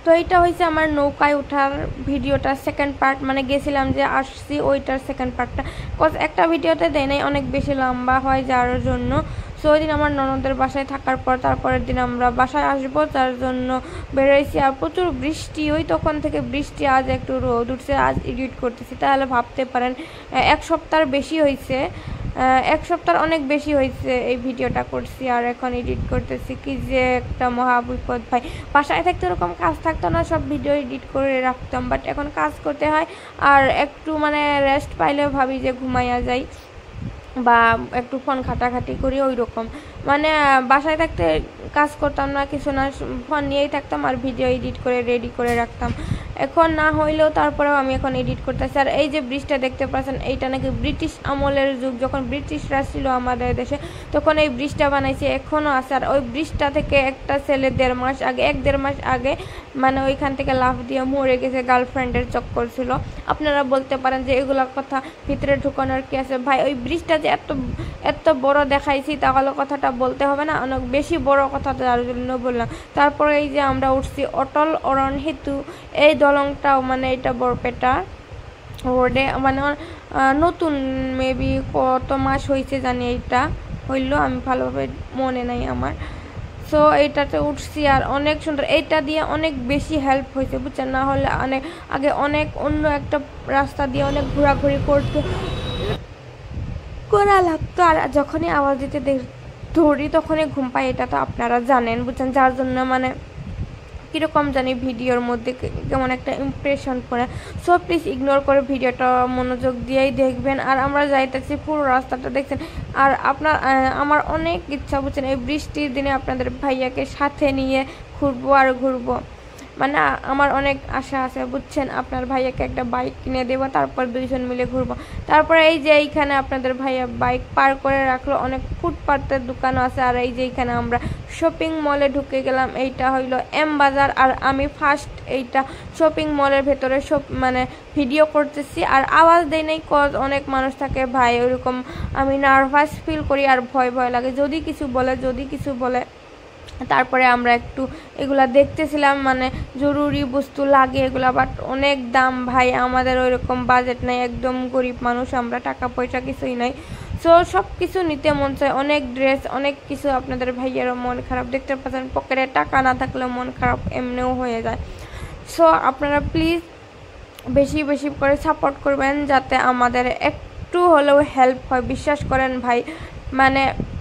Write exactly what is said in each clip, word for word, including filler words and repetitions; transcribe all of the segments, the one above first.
তো এইটা হয়েছে আমার নৌকায় ওঠার ভিডিওটা সেকেন্ড পার্ট, মানে গেছিলাম যে আসছি ওইটার সেকেন্ড পার্টটা, কজ একটা ভিডিওতে দেয় নাই, অনেক বেশি লম্বা হয় যার জন্য। সো ওই দিন আমার ননদের বাসায় থাকার পর তারপরের দিন আমরা বাসায় আসবো, তার জন্য বেরোইছি। আর প্রচুর বৃষ্টি, ওই তখন থেকে বৃষ্টি, আজ একটু রোদ উঠছে, আজ এডিট করতেছি। তাহলে ভাবতে পারেন এক সপ্তাহ বেশি হয়েছে, এক সপ্তাহ অনেক বেশি হয়েছে এই ভিডিওটা করছি আর এখন এডিট করতেছি। কি যে একটা মহা বিপদ ভাই, বাসায় থাকতে ওরকম কাজ থাকতো না, সব ভিডিও এডিট করে রাখতাম, বাট এখন কাজ করতে হয়। আর একটু মানে রেস্ট পাইলেও ভাবি যে ঘুমাইয়া যাই বা একটু ফোন ঘাটাঘাটি করি, ওই রকম। মানে বাসায় থাকতে কাজ করতাম না কিছু না, ফোন নিয়েই থাকতাম আর ভিডিও এডিট করে রেডি করে রাখতাম। এখন না হইলেও তারপরেও আমি এখন এডিট করতেছি। আর এই যে ব্রিজটা দেখতে পাচ্ছেন, এইটা নাকি ব্রিটিশ আমলের যুগ, যখন ব্রিটিশরা ছিল আমাদের দেশে তখন এই ব্রিজটা বানাইছে, এখনও আছে। আর ওই ব্রিজটা থেকে একটা ছেলে দেড় মাস আগে এক দেড় মাস আগে মানে ওইখান থেকে লাফ দিয়ে মরে গেছে, গার্লফ্রেন্ডের চক্কর ছিল। আপনারা বলতে পারেন যে এগুলা কথা ভিতরে ঢুকানোর কি আছে ভাই, ওই ব্রিজটা যে এত এত বড় দেখাইছি তাহলে কথাটা বলতে হবে না, অনেক বেশি বড় কথা, তার জন্য বললাম। তারপরে এই যে আমরা উঠছি অটল অরণ হেতু, এই দলংটাও মানে এটা বরপেটা রোডে, মানে নতুন মেবি কত মাস হয়েছে জানি এইটা হইলো, আমি ভালোভাবে মনে নাই আমার। সো এইটাতে উঠছি আর অনেক সুন্দর, এইটা দিয়ে অনেক বেশি হেল্প হয়েছে বুঝছেন, না হলে অনেক আগে অনেক অন্য একটা রাস্তা দিয়ে অনেক ঘোরাঘুরি করতে করা লাগতো। আর যখনই আওয়াজ দিতে ধরি তখনই ঘুম পাই, এটা তো আপনারা জানেন বুঝছেন, যার জন্য মানে কীরকম জানি ভিডিওর মধ্যে কেমন একটা ইমপ্রেশন পড়ে। সো প্লিজ ইগনোর করে ভিডিওটা মনোযোগ দিয়েই দেখবেন। আর আমরা যাইতেছি, পুরো রাস্তাটা দেখছেন। আর আপনার আমার অনেক ইচ্ছা বুঝছেন এই বৃষ্টির দিনে আপনাদের ভাইয়াকে সাথে নিয়ে ঘুরবো আর ঘুরবো, মানে আমার অনেক আশা আছে বুঝছেন, আপনার ভাইয়াকে একটা বাইক কিনে দেবো, তারপর দুইজন মিলে ঘুরবো। তারপরে এই যে এইখানে আপনাদের ভাইয়া বাইক পার করে রাখলো, অনেক ফুটপাতের দোকানও আছে। আর এই যে এইখানে আমরা শপিং মলে ঢুকে গেলাম, এইটা হইলো এম বাজার। আর আমি ফার্স্ট এইটা শপিং মলের ভেতরে সব মানে ভিডিও করতেছি আর আওয়াজ দেই নাই, কজ অনেক মানুষ থাকে ভাই, ওইরকম আমি নার্ভাস ফিল করি আর ভয় ভয় লাগে যদি কিছু বলে যদি কিছু বলে তারপরে আমরা একটু এগুলা দেখতেছিলাম, মানে জরুরি বস্তু লাগে এগুলা, বাট অনেক দাম ভাই, আমাদের ওইরকম বাজেট নাই, একদম গরিব মানুষ আমরা, টাকা পয়সা কিছুই নাই। সো সব কিছু নিতে মন চায়, অনেক ড্রেস অনেক কিছু। আপনাদের ভাইয়েরও মন খারাপ, দেখতে পাচ্ছেন পকেটে টাকা না থাকলেও মন খারাপ এমনিও হয়ে যায়। সো আপনারা প্লিজ বেশি বেশি করে সাপোর্ট করবেন যাতে আমাদের একটু হলেও হেল্প হয়, বিশ্বাস করেন ভাই। মানে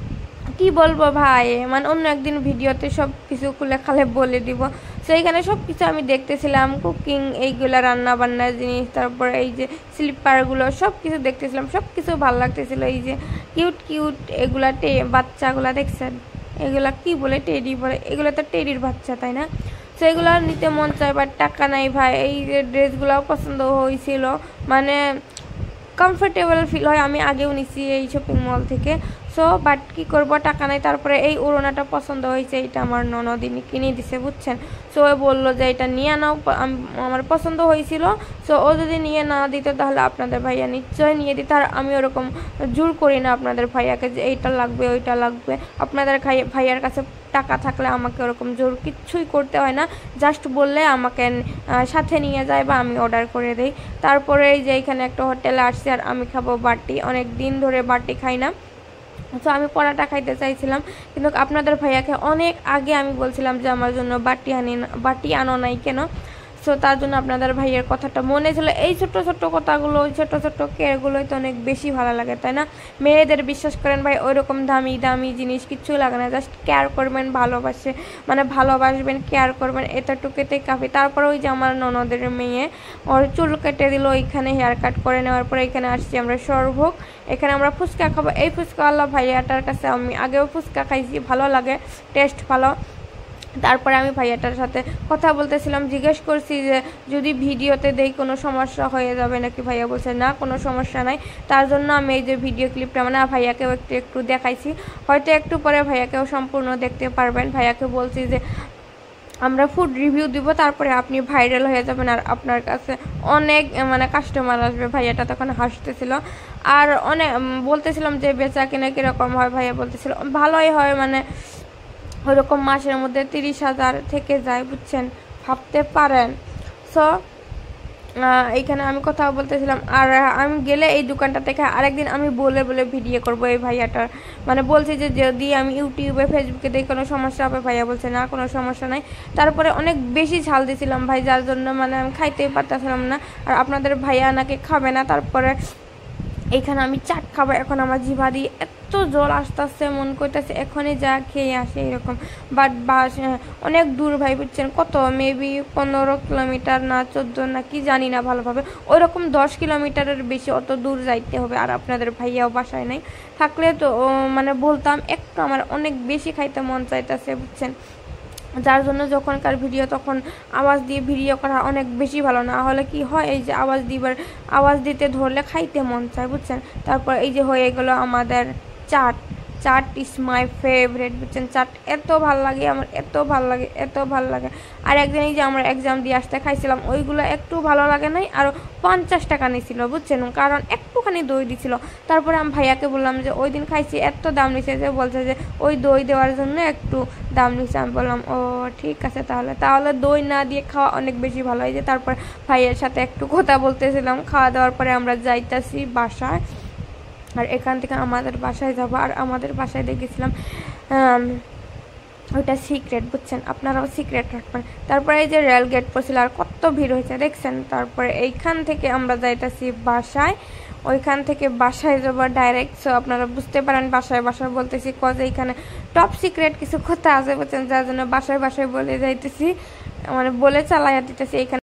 কি বলবো ভাই, মানে অন্য একদিন ভিডিওতে সব কিছু খুলে খালে বলে দিব। সেইখানে সব কিছু আমি দেখতেছিলাম, কুকিং এইগুলো, রান্না বান্নার জিনিস, তারপর এই যে স্লিপারগুলো সব কিছু দেখতেছিলাম, সব কিছু ভালো লাগতেছিল। এই যে কিউট কিউট এগুলা টে বাচ্চাগুলা দেখছেন, এগুলা কি বলে টেডি বলে, এগুলো তো টেডির বাচ্চা তাই না? সো এগুলো নিতে মন চায় বাট টাকা নাই ভাই। এই যে ড্রেসগুলোও পছন্দ হয়েছিল, মানে কমফোর্টেবল ফিল হয়, আমি আগেও নিছি এই শপিং মল থেকে। সো বাট কী করবো, টাকা নাই। তারপরে এই ওড়নাটা পছন্দ হয়েছে, এটা আমার ননদিনী কিনে দিছে বুঝছেন। সো ও বললো যে এটা নিয়ে নাও, আমার পছন্দ হয়েছিল। সো ও যদি নিয়ে না দিত তাহলে আপনাদের ভাইয়া নিশ্চয়ই নিয়ে দিত। আর আমি ওরকম জোর করি না আপনাদের ভাইয়াকে যে এইটা লাগবে ওইটা লাগবে। আপনাদের ভাইয়ার কাছে টাকা থাকলে আমাকে ওরকম জোর কিচ্ছুই করতে হয় না, জাস্ট বললে আমাকে সাথে নিয়ে যায় বা আমি অর্ডার করে দিই। তারপরে এই যে এখানে একটা হোটেলে আসছি আর আমি খাবো বাটি, অনেক দিন ধরে বাটি খাই না। তো আমি পরাটা খাইতে চাইছিলাম, কিন্তু আপনাদের ভাইয়াকে অনেক আগে আমি বলছিলাম যে আমার জন্য বাটি আনি বাটি আনো নাই কেন। সো তার জন্য আপনাদের ভাইয়ের কথাটা মনে ছিল। এই ছোট্ট ছোট্ট কথাগুলো, ওই ছোট্ট ছোট্ট কেয়ারগুলোই তো অনেক বেশি ভালো লাগে তাই না? মেয়েদের বিশ্বাস করেন ভাই ওই রকম দামি দামি জিনিস কিচ্ছু লাগে না, জাস্ট কেয়ার করবেন, ভালোবাসে মানে ভালোবাসবেন, কেয়ার করবেন, এতটুকুতেই কাফি। তারপরে ওই যে আমার ননদের মেয়ে ওর চুল কেটে দিল, ওইখানে হেয়ার কাট করে নেওয়ার পরে এখানে আসছি আমরা সরভোগ, এখানে আমরা ফুচকা খাবো। এই ফুচকা আল্লাহ ভাইয়াটার কাছে আমি আগেও ফুচকা খাইছি, ভালো লাগে, টেস্ট ভালো। তারপরে আমি ভাইয়াটার সাথে কথা বলতেছিলাম, জিজ্ঞেস করছি যে যদি ভিডিওতে দেই কোনো সমস্যা হয়ে যাবে নাকি। ভাইয়া বলছে না কোনো সমস্যা নাই। তার জন্য আমি এই যে ভিডিও ক্লিপটা মানে ভাইয়াকেও একটু একটু দেখাইছি, হয়তো একটু পরে ভাইয়াকেও সম্পূর্ণ দেখতে পারবেন। ভাইয়াকে বলছি যে আমরা ফুড রিভিউ দিব, তারপরে আপনি ভাইরাল হয়ে যাবেন আর আপনার কাছে অনেক মানে কাস্টমার আসবে। ভাইয়াটা তখন হাসতেছিল আর অনেক বলতেছিলাম যে বেচা কিনা কীরকম হয়। ভাইয়া বলতেছিল ভালোই হয়, মানে ওইরকম মাসের মধ্যে তিরিশ হাজার থেকে যায় বুঝছেন ভাবতে পারেন। সো এইখানে আমি কথা বলতেছিলাম, আর আমি গেলে এই দোকানটা থেকে আরেকদিন আমি বলে বলে ভিডিও করব এই ভাইয়াটার, মানে বলছি যে যদি আমি ইউটিউবে ফেসবুকে দেখি কোনো সমস্যা হবে, ভাইয়া বলছে না কোনো সমস্যা নাই। তারপরে অনেক বেশি ঝাল দিয়েছিলাম ভাই, যার জন্য মানে আমি খাইতেই পারতেছিলাম না, আর আপনাদের ভাইয়া নাকি খাবে না। তারপরে এইখানে আমি চাট খাবো, এখন আমার জিভা দিয়ে এত জল আসতেছে, মন করতেছে এখনই যা খেয়ে আসে এরকম। বাট বাস অনেক দূর ভাই, বুঝছেন কত, মেবি পনেরো কিলোমিটার না চোদ্দো না কি জানি না ভালোভাবে, ওইরকম দশ কিলোমিটারের বেশি অত দূর যাইতে হবে। আর আপনাদের ভাইয়াও বাসায় নাই, থাকলে তো মানে বলতাম, একটু আমার অনেক বেশি খাইতে মন চাইতেছে, বুঝছেন, যার জন্য যখনকার ভিডিও তখন আওয়াজ দিয়ে ভিডিও করা অনেক বেশি ভালো। না হলে কি হয়, এই যে আওয়াজ দিবার আওয়াজ দিতে ধরলে খাইতে মন চায়, বুঝছেন। তারপর এই যে হয়ে গেল আমাদের chaat, chaat is my favourite, বুঝছেন, চাট এত ভাল লাগে আমার, এত ভাল লাগে, এত ভাল লাগে। আর একদিন এই যে আমরা এক্সাম দিয়ে আসতে খাইছিলাম, ওইগুলো একটু ভালো লাগে নাই, আর পঞ্চাশ টাকা নিয়েছিল, বুঝছেন, কারণ একটুখানি দই দিছিল। তারপরে আমি ভাইয়াকে বললাম যে ওই দিন খাইছি এত দাম নিছে, যে বলছে যে ওই দই দেওয়ার জন্য একটু দাম নিচ্ছে। আমি বললাম ও ঠিক আছে, তাহলে তাহলে দই না দিয়ে খাওয়া অনেক বেশি ভালো হয়। যে তারপর ভাইয়ের সাথে একটু কথা বলতেছিলাম, খাওয়া দাওয়ার পরে আমরা যাইতাছি বাসায়, আর এখান থেকে আমাদের বাসায় যাব। আর আমাদের বাসায় দেখেছিলাম ওইটা সিক্রেট, বুঝছেন, আপনারাও সিক্রেট রাখবেন। তারপরে এই যে রেল গেট পড়ছিল, আর কত ভিড় হয়েছে দেখছেন। তারপরে এইখান থেকে আমরা যাইতাছি বাসায়, ওইখান থেকে বাসায় যাব ডাইরেক্ট। সো আপনারা বুঝতে পারেন বাসায় বাসায় বলতেছি, কজ এইখানে টপ সিক্রেট কিছু কথা আছে, বুঝছেন, যার জন্য বাসায় বাসায় বলে যাইতেছি, মানে বলে চালাইয়া দিতেছি। এইখানে